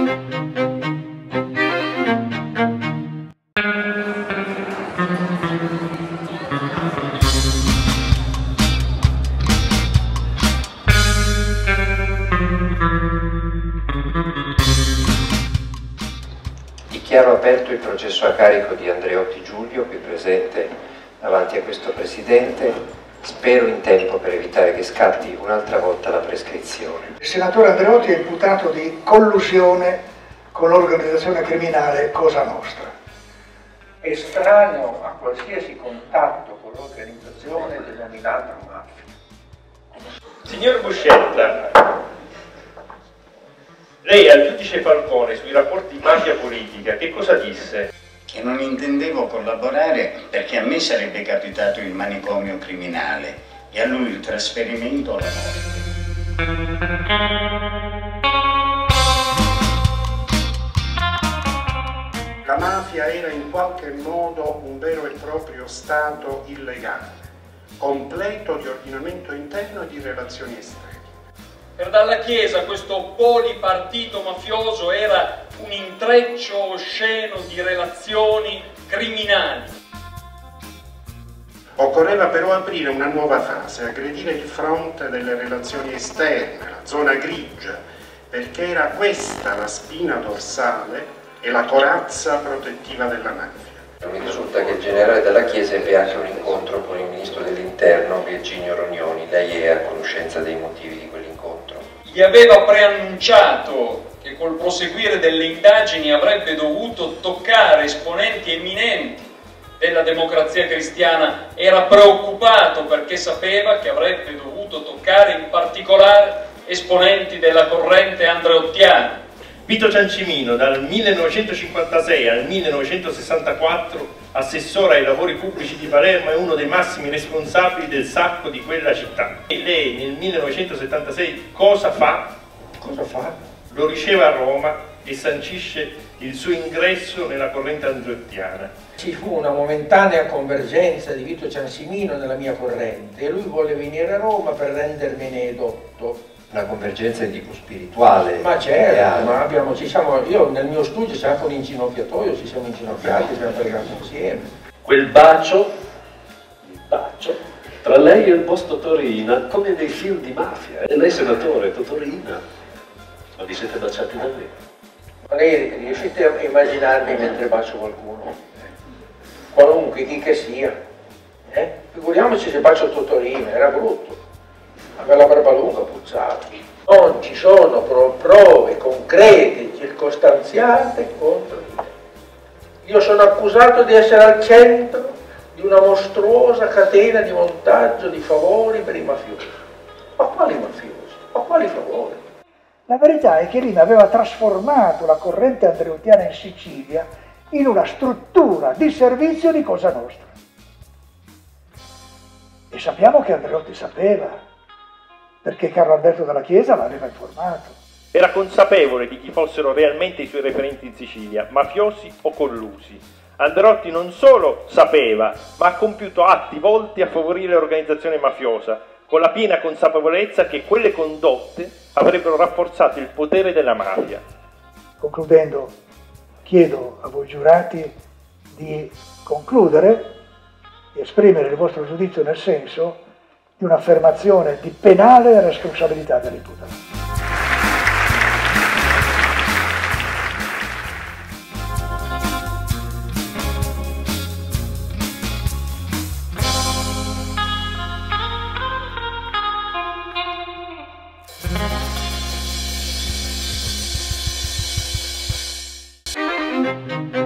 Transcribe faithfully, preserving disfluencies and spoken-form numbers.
Dichiaro aperto il processo a carico di Andreotti Giulio, qui presente davanti a questo Presidente. Spero in tempo per evitare che scatti un'altra volta la prescrizione. Il senatore Andreotti è imputato di collusione con l'organizzazione criminale Cosa Nostra. Estraneo a qualsiasi contatto con l'organizzazione denominata mafia. Signor Buscetta, lei al giudice Falcone sui rapporti mafia-politica che cosa disse? Che non intendevo collaborare perché a me sarebbe capitato il manicomio criminale e a lui il trasferimento alla morte. La mafia era in qualche modo un vero e proprio stato illegale, completo di ordinamento interno e di relazioni esterne. Per Dalla Chiesa questo polipartito mafioso era un intreccio osceno di relazioni criminali. Occorreva però aprire una nuova fase, aggredire il fronte delle relazioni esterne, la zona grigia, perché era questa la spina dorsale e la corazza protettiva della mafia. Mi risulta che il generale Dalla Chiesa ebbe anche un incontro con il ministro dell'Interno Virginio Rognoni. Lei è a conoscenza dei motivi di quell'incontro? Gli aveva preannunciato che col proseguire delle indagini avrebbe dovuto toccare esponenti eminenti della Democrazia Cristiana. Era preoccupato perché sapeva che avrebbe dovuto toccare in particolare esponenti della corrente andreottiana. Vito Ciancimino, dal millenovecentocinquantasei al millenovecentosessantaquattro, assessore ai lavori pubblici di Palermo, è uno dei massimi responsabili del sacco di quella città. E lei nel millenovecentosettantasei cosa fa? Cosa fa? Lo riceve a Roma e sancisce il suo ingresso nella corrente andreottiana. Ci fu una momentanea convergenza di Vito Ciancimino nella mia corrente e lui volle venire a Roma per rendermene edotto. Una convergenza di tipo spirituale. Ma certo, ma abbiamo, ci siamo, io nel mio studio c'è anche un inginocchiatoio, ci siamo inginocchiati, ci siamo pregati insieme. Quel bacio, il bacio, tra lei e il boss Totorina, come nei film di mafia. E lei senatore, Totorina, ma vi siete baciati davvero? Ma lei riuscite a immaginarmi mentre bacio qualcuno? Qualunque, chi che sia. Eh? Figuriamoci se bacio Totorina, era brutto. Aveva la barba lunga, puzzava. Non ci sono pro prove concrete, circostanziate contro di me. Io sono accusato di essere al centro di una mostruosa catena di montaggio di favori per i mafiosi. Ma quali mafiosi? Ma quali favori? La verità è che Riina aveva trasformato la corrente andreottiana in Sicilia in una struttura di servizio di Cosa Nostra. E sappiamo che Andreotti sapeva, perché Carlo Alberto Dalla Chiesa l'aveva informato. Era consapevole di chi fossero realmente i suoi referenti in Sicilia, mafiosi o collusi. Andreotti non solo sapeva, ma ha compiuto atti volti a favorire l'organizzazione mafiosa, con la piena consapevolezza che quelle condotte avrebbero rafforzato il potere della mafia. Concludendo, chiedo a voi giurati di concludere e esprimere il vostro giudizio nel senso di un'affermazione di penale responsabilità dell'imputato. Thank you.